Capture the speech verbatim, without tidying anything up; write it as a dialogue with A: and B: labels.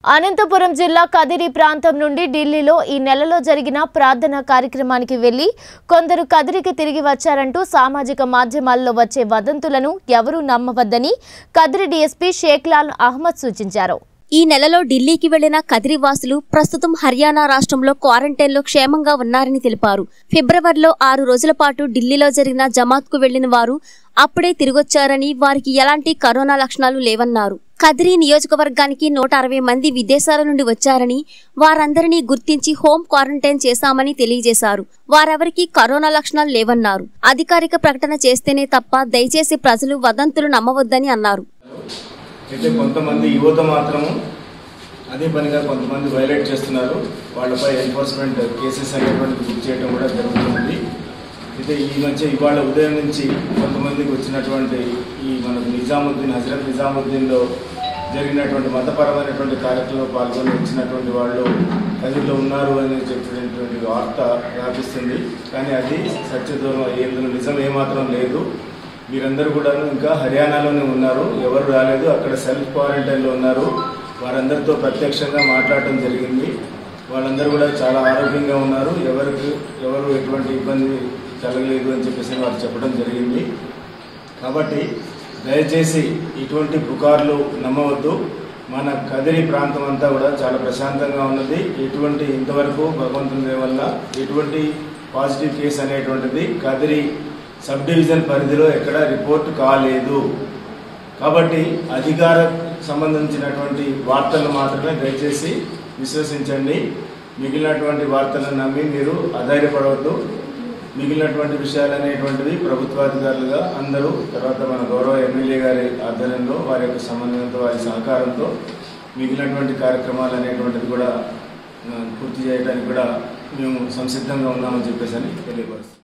A: అనంతపురం జిల్లా కదిరి ప్రాంతం నుండి ఢిల్లీలో ఈ నెలలో జరిగిన ప్రార్థన కార్యక్రమానికి వెళ్లి కొందరు కదిరికి తిరిగి వచ్చారంటూ సామాజిక మాధ్యమాల్లో వచ్చే వదంతులను ఎవరూ నమ్మవద్దని కదిరి డీఎస్పీ షేక్లాల్ అహ్మద్ సూచించారు.
B: ఈ నెలలో ఢిల్లీకి వెళ్లిన కదిరి వాసులు ప్రస్తుతం హర్యానా రాష్ట్రంలో క్వారంటైన్లో క్షేమంగా ఉన్నారని తెలిపారు. ఫిబ్రవరిలో ఆరు రోజుల పాటు ఢిల్లీలో జరిగిన జమాత్కు వెళ్లిన వారు అప్పుడే తిరిగొచ్చారని, వారికి ఎలాంటి కరోనా లక్షణాలు లేవన్నారు. కదిరి నియోజకవర్గానికి నూట అరవై మంది విదేశాల నుండి వచ్చారని, వారందరినీ గుర్తించి హోం క్వారంటైన్ చేశామని తెలియజేశారు. వారెవరికీ కరోనా లక్షణాలు లేవన్నారు. అధికారిక ప్రకటన చేస్తేనే తప్ప దయచేసి ప్రజలు వదంతులు నమ్మవద్దని అన్నారు.
C: అయితే కొంతమంది యువత మాత్రము అదే పనిగా కొంతమంది వైలేట్ చేస్తున్నారు. వాళ్ళపై ఎన్ఫోర్స్మెంట్ కేసెస్ అనేటువంటి బుక్ చేయడం కూడా జరుగుతుంది. అయితే ఈ మధ్య ఇవాళ ఉదయం నుంచి కొంతమందికి వచ్చినటువంటి ఈ మనకు నిజాముద్దీన్ హజరత్ నిజాముద్దీన్లో జరిగినటువంటి మతపరమైనటువంటి కార్యక్రమంలో పాల్గొని వచ్చినటువంటి వాళ్ళు కదిరిలో ఉన్నారు అని చెప్పినటువంటి వార్త వ్యాపిస్తుంది. కానీ అది సత్యదూరం ఎందులో నిజం ఏమాత్రం లేదు. వీరందరూ కూడా ఇంకా హర్యానాలోనే ఉన్నారు, ఎవరు రాలేదు, అక్కడ సెల్ఫ్ క్వారంటైన్లో ఉన్నారు. వారందరితో ప్రత్యక్షంగా మాట్లాడటం జరిగింది. వాళ్ళందరూ కూడా చాలా ఆరోగ్యంగా ఉన్నారు, ఎవరికి ఎవరు ఎటువంటి ఇబ్బంది కలగలేదు అని చెప్పేసి వారు చెప్పడం జరిగింది. కాబట్టి దయచేసి ఇటువంటి పుకార్లు నమ్మవద్దు. మన కదిరి ప్రాంతం అంతా కూడా చాలా ప్రశాంతంగా ఉన్నది. ఎటువంటి ఇంతవరకు భగవంతుని దయ వల్ల ఎటువంటి పాజిటివ్ కేసు అనేటువంటిది కదిరి సబ్ డివిజన్ పరిధిలో ఎక్కడ రిపోర్ట్ కాలేదు. కాబట్టి అధికార సంబంధించినటువంటి వార్తలు మాత్రమే దయచేసి విశ్వసించండి. మిగిలినటువంటి వార్తలను నమ్మి మీరు అధైర్యపడవద్దు. మిగిలినటువంటి విషయాలు అనేటువంటివి ప్రభుత్వాధికారులుగా అందరూ, తర్వాత మన గౌరవ ఎమ్మెల్యే గారి ఆధ్వర్యంలో వారి యొక్క సమన్వయంతో వారి సహకారంతో మిగిలినటువంటి కార్యక్రమాలు అనేటువంటిది కూడా పూర్తి చేయడానికి కూడా మేము సంసిద్ధంగా ఉన్నామని చెప్పేసి అని తెలియపరుస్తాం.